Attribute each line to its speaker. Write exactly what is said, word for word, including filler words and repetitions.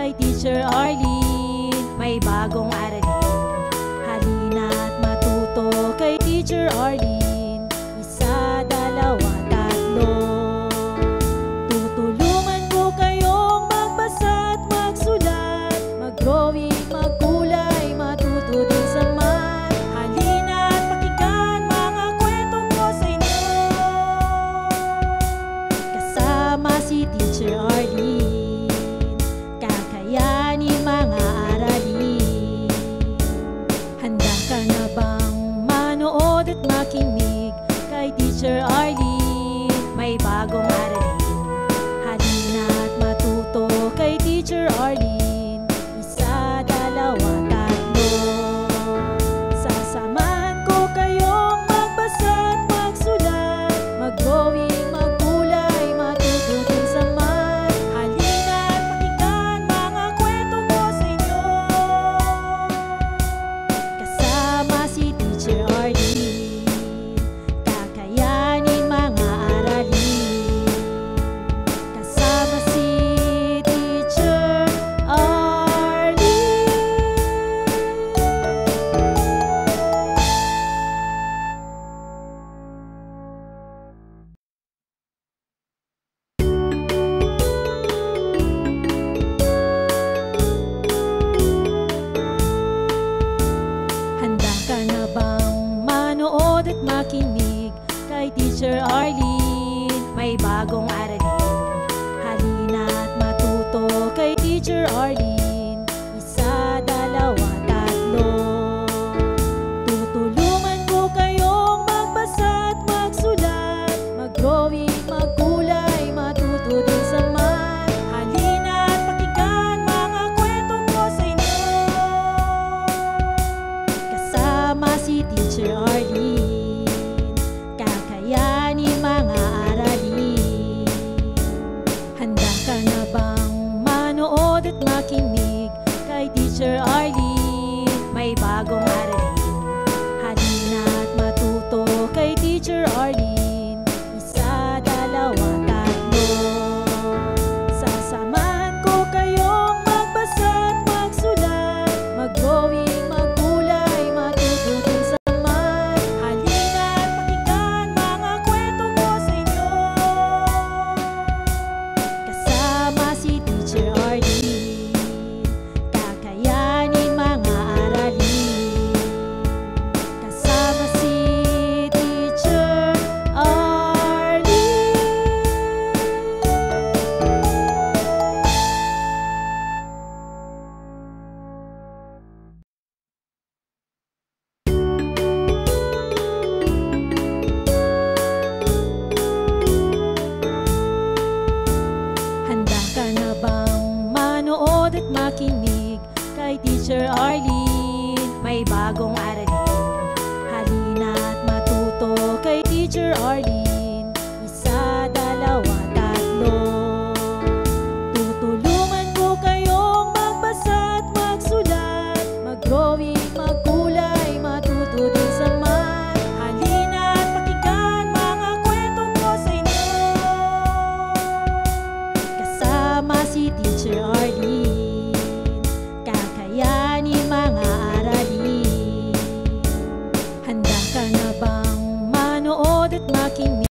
Speaker 1: kay Teacher Arlene. May bagong aralin, halina't matuto kay Teacher Arlene. Isa, dalawa, tatlo. Tutulungan ko kayong magbasa at magsulat, mag-drawing, magkulay, matuto din sa math. Halina't pakinggan mga kwento ko sa inyo, kasama si Teacher Arlene. Kakayanin mga aralin. Handa ka na bang manood at makinig kay Teacher Arlene? May bagong aralin, halina't matuto kay Teacher Arlene. Isa, dalawa, tatlo. Sasamahan ko kayong magbasa at magsulat, mag-drawing, magkulay, matuto din sa math. Halina't pakinggan mga kwento ko sa inyo, kasama si Teacher Arlene. Kakayanin mga aralin, kasama si Teacher Arlene. Handa ka na bang manood at makinig kay Teacher Arlene? May bagong aralin, halina't matuto kay Teacher Arlene. Isa, dalawa, tatlo. Tutulungan ko kayong magbasa at magsulat, mag-drawing, magkulay, matuto din sa math. Halina't pakinggan mga kwento ko sa inyo, kasama si Teacher Arlene. Kakayanin mga aralin. Handa ka na bang manood at makinig kay Teacher Arlene? May bagong aralin, halina't matuto kay Teacher Arlene. Isa, dalawa, tatlo. Sasamahan ko kayong magbasa at magsulat, mag-drawing, magkulay, matuto din sa math. Halina't pakinggan mga kwento ko sa inyo, kasama si Teacher Arlene. Kakayanin mga aralin, kasama si Teacher Arlene. Handa ka na bang manood at makinig kay Teacher Arlene? May bagong aralin, halina't matuto kay Teacher Arlene. Isa, dalawa, tatlo. Tutulungan ko kayong magbasa at magsulat, mag-drawing, magkulay, matuto din sa math. Halina't pakinggan mga kwento ko sa inyo, kasama si Teacher Arlene. Kakayanin mga aralin. Handa ka na bang manood at makinig